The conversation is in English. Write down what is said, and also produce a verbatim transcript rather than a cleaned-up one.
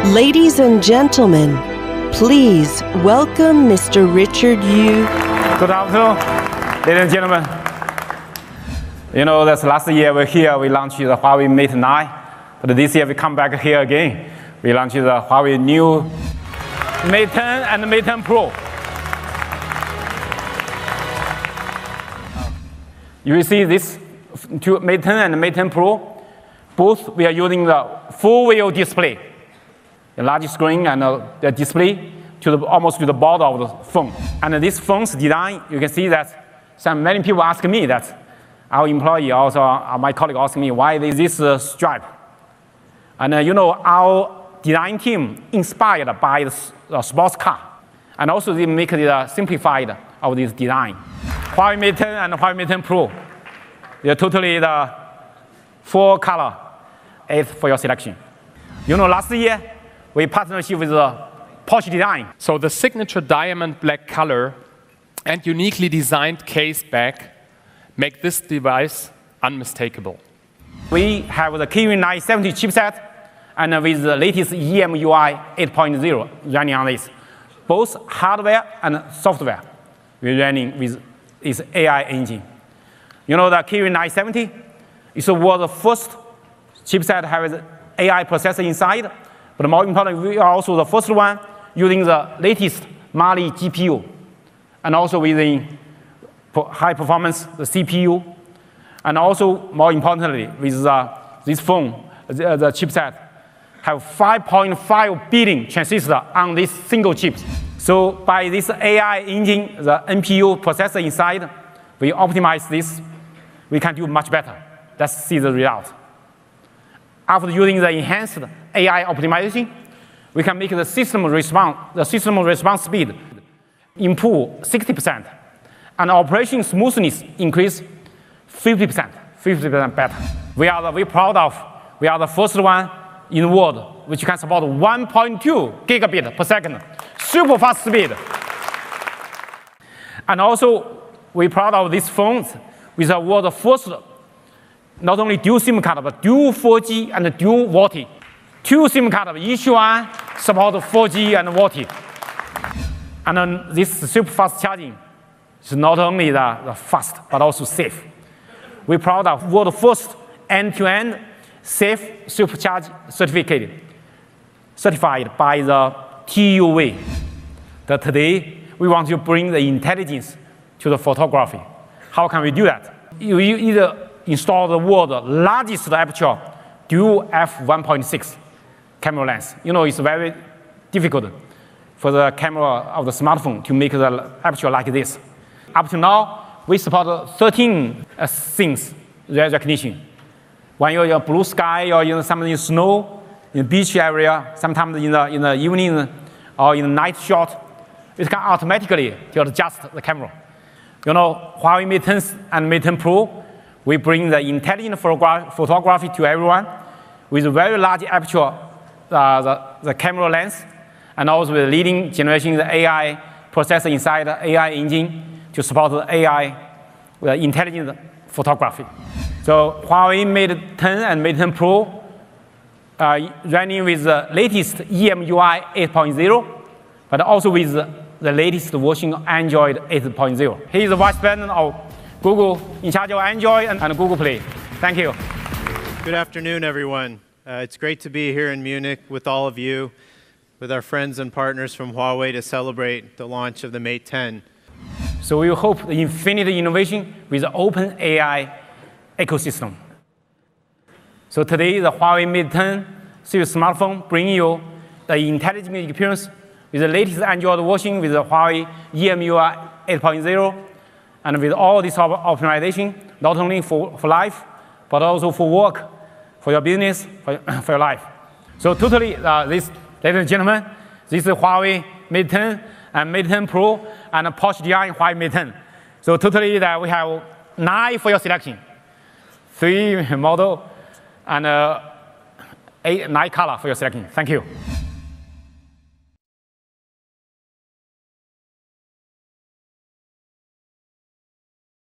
Ladies and gentlemen, please welcome Mister Richard Yu. Good afternoon, ladies and gentlemen. You know, that's last year we're here, we launched the Huawei Mate nine. But this year we come back here again. We launched the Huawei new Mate ten and Mate ten Pro. You will see this two Mate ten and Mate ten Pro. Both we are using the full view display. The large screen and uh, the display to the, almost to the border of the phone. And uh, this phone's design, you can see that some many people ask me that, our employee also, uh, my colleague asked me, why is this uh, stripe? And uh, you know, our design team inspired by the uh, sports car. And also they make it uh, simplified of this design. Huawei Mate ten and Huawei Mate ten Pro, they're totally the four color is for your selection. You know, last year, we partnership with uh, Porsche Design. So the signature diamond black color and uniquely designed case back make this device unmistakable. We have the Kirin nine seventy chipset and uh, with the latest E M U I eight point oh running on this. Both hardware and software we're running with this A I engine. You know, the Kirin nine seventy is the world's first chipset that has A I processor inside. But more important, we are also the first one using the latest Mali G P U, and also with high performance the C P U, and also more importantly, with uh, this phone, the, the chipset have five point five billion transistors on this single chip. So by this A I engine, the N P U processor inside, we optimize this, we can do much better. Let's see the result. After using the enhanced A I optimization, we can make the system response, the system response speed improve sixty percent, and operation smoothness increase fifty percent, fifty percent better. We are the, very proud of, we are the first one in the world which can support one point two gigabit per second, super fast speed. And also, we're proud of these phones with the world's first not only dual SIM card, but dual four G and dual VoLTE. Two SIM cards, each one support four G and VoLTE. And then this super fast charging is not only the, the fast, but also safe. We're proud of world first end-to-end safe supercharge certificate, certified by the T U V. That today, we want to bring the intelligence to the photography. How can we do that? You, you either install the world's largest aperture dual f one point six camera lens. You know, it's very difficult for the camera of the smartphone to make the aperture like this. Up to now, we support thirteen uh, things recognition. When you're in blue sky or in something in snow, in beach area, sometimes in the, in the evening or in the night shot, it can automatically adjust the camera. You know, Huawei Mate ten and Mate ten Pro, we bring the intelligent photography to everyone with a very large aperture, uh, the, the camera lens, and also with leading generation the A I processor inside the A I engine to support the A I the intelligent photography. So Huawei Mate ten and Mate ten Pro uh, running with the latest E M U I eight point oh, but also with the, the latest version of Android eight point oh. He is the vice president of Google, in charge of Android and, and Google Play. Thank you. Good afternoon, everyone. Uh, it's great to be here in Munich with all of you, with our friends and partners from Huawei to celebrate the launch of the Mate ten. So we hope the infinite innovation with the open A I ecosystem. So today, the Huawei Mate ten series smartphone bring you the intelligent experience with the latest Android version with the Huawei E M U I eight point oh. And with all this optimization, not only for, for life, but also for work, for your business, for, for your life. So totally, uh, this, ladies and gentlemen, this is Huawei Mate ten and Mate ten Pro and Porsche Design Huawei Mate ten. So totally, uh, we have nine for your selection, three model and uh, eight, nine color for your selection. Thank you.